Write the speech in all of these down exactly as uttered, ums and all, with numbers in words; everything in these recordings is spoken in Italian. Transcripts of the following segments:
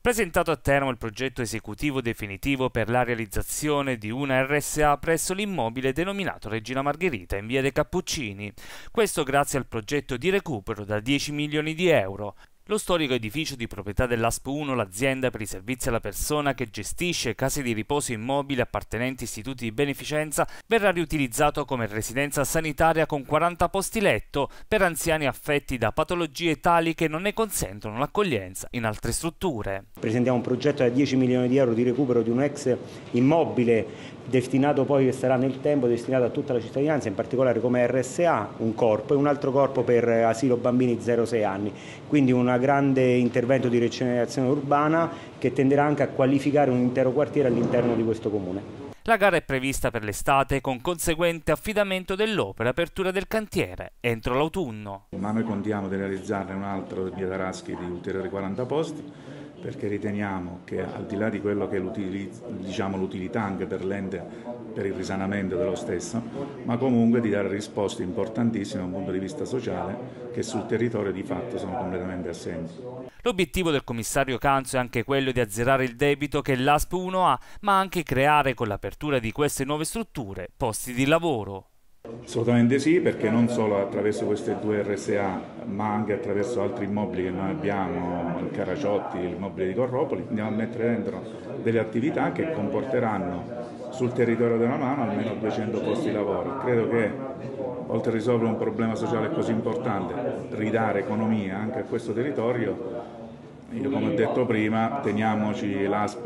Presentato a Teramo il progetto esecutivo definitivo per la realizzazione di una R S A presso l'immobile denominato Regina Margherita in via dei Cappuccini. Questo grazie al progetto di recupero da dieci milioni di euro. Lo storico edificio di proprietà dell'A S P uno, l'azienda per i servizi alla persona che gestisce case di riposo immobili appartenenti a istituti di beneficenza, verrà riutilizzato come residenza sanitaria con quaranta posti letto per anziani affetti da patologie tali che non ne consentono l'accoglienza in altre strutture. Presentiamo un progetto da dieci milioni di euro di recupero di un ex immobile destinato poi, che sarà nel tempo, destinato a tutta la cittadinanza, in particolare come R S A, un corpo e un altro corpo per asilo bambini zero sei anni. Quindi un grande intervento di rigenerazione urbana che tenderà anche a qualificare un intero quartiere all'interno di questo comune. La gara è prevista per l'estate con conseguente affidamento dell'opera e apertura del cantiere entro l'autunno. Ma noi contiamo di realizzarne un altro via Taraschi di ulteriori quaranta posti, perché riteniamo che al di là di quello che è l'utilità diciamo, l'utilità anche per l'ente, per il risanamento dello stesso, ma comunque di dare risposte importantissime da un punto di vista sociale che sul territorio di fatto sono completamente assenti. L'obiettivo del commissario Canzo è anche quello di azzerare il debito che l'A S P uno ha, ma anche creare con l'apertura di queste nuove strutture posti di lavoro. Assolutamente sì, perché non solo attraverso queste due R S A, ma anche attraverso altri immobili che noi abbiamo, il Caraciotti, l'immobile di Corropoli, andiamo a mettere dentro delle attività che comporteranno sul territorio della Mano almeno duecento posti di lavoro. Credo che, oltre a risolvere un problema sociale così importante, ridare economia anche a questo territorio. Io, come ho detto prima, teniamoci l'A S P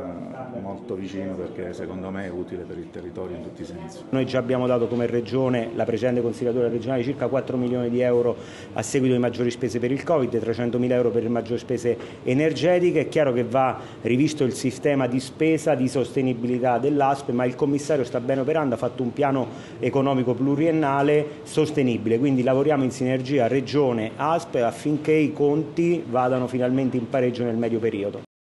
molto vicino, perché secondo me è utile per il territorio in tutti i sensi. Noi già abbiamo dato come Regione, la precedente consigliatura regionale, circa quattro milioni di euro a seguito di maggiori spese per il Covid, trecentomila euro per le maggiori spese energetiche. È chiaro che va rivisto il sistema di spesa, di sostenibilità dell'A S P, ma il commissario sta ben operando, ha fatto un piano economico pluriennale sostenibile, quindi lavoriamo in sinergia Regione-A S P affinché i conti vadano finalmente in pareggio nel medio periodo.